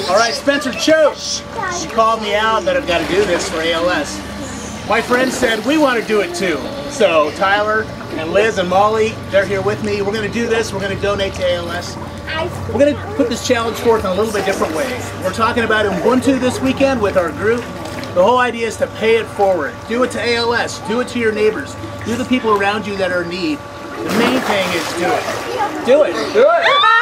All right, Spencer Choate. He called me out that I've got to do this for ALS. My friend said we want to do it too. So Tyler and Liz and Molly, they're here with me. We're going to do this. We're going to donate to ALS. We're going to put this challenge forth in a little bit different way. We're talking about Ubuntu this weekend with our group. The whole idea is to pay it forward. Do it to ALS. Do it to your neighbors. Do the people around you that are in need. The main thing is do it. Do it. Do it.